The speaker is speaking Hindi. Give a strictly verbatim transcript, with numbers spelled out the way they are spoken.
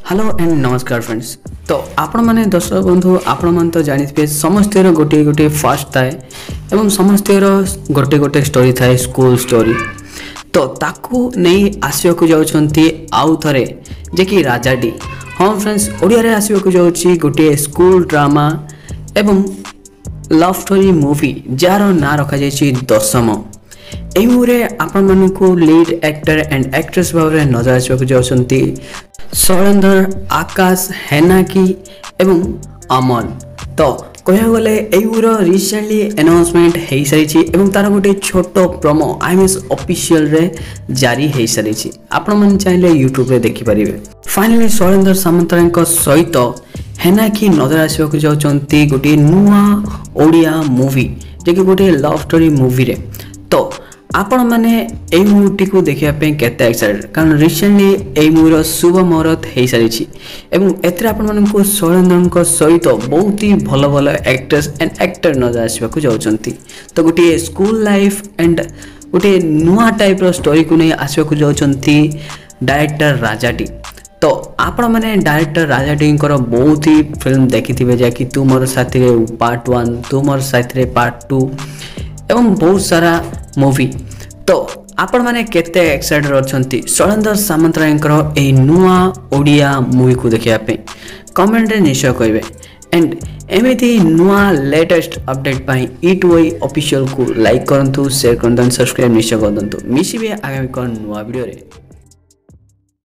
हेलो एंड नमस्कार फ्रेंड्स। तो आपण मैंने दर्शक बंधु आपण मैंने तो जानिथे समस्त गोटे गोटे फास्ट थाए एवं समस्त गोटे गोटे स्टोरी थाए स्कूल स्टोरी। तो ताकू नहीं आसवाक जाउछंती आउ थरे जे कि राजाडी। हाँ फ्रेंड्स, ओडिया रे आसवाक जाउछि गोटे स्कूल ड्रामा एवं लव स्टोरी मूवी जार ना रखा जाइछि दशम। एई मूवी आपण मानकू लीड एक्टर एंड एक्ट्रेस भाव में नजर आसवाक जाउछंती शैलेंद्र, आकाश, हेनाकी एवं अमन। तो कह गले रिसेंटली अनाउंसमेंट हो सारी एवं तार गोटे छोट प्रोमो आईएमएस ऑफिशियल रे जारी हो सारी आपण मन चाहे यूट्यूब रे देखि परिबे। फाइनली शैलेंद्र सामंतराय सहित हेनाकी नजर आसवाक जाउछंती गोटे नुआ ओडिया मूवी जे कि गोटे लव स्टोरी मूवी रे। तो आपण माने एई मूवी को देखिया पे केते एक्साइटेड, कारण रिसेंटली एई मूवी शुभ मुहूर्त हो सारी एवं एथरे आपण मानन को शैलेंद्र सहित बहुत ही भल भल एक्ट्रेस एंड एक्टर नजर आसवाक जाउछंती। तो गोटे स्कूल लाइफ एंड गोटे नुआ टाइप रो स्टोरी को नहीं आसवाक जाउछंती डायरेक्टर राजाडी। तो आपण माने डायरेक्टर राजाडी बहुत ही फिल्म देखिथिबे जे कि तू मोर साथी रे पार्ट वन, तू मोर साथी रे पार्ट टू एवं बहुत सारा मूवी। तो आपण माने केते एक्साइटेड अछंती शैलेंद्र सामंतराय ए नुआ ओडिया मूवी को देखिया पे कमेंट रे निश्चय करिवे। एंड एमिति नुआ लेटेस्ट अपडेट पाई ई टू आई ऑफिशियल को लाइक करंतु, शेयर करंतु, सब्सक्राइब निश्चय करंतु। मिसिबे आगामी कोन नुआ वीडियो रे।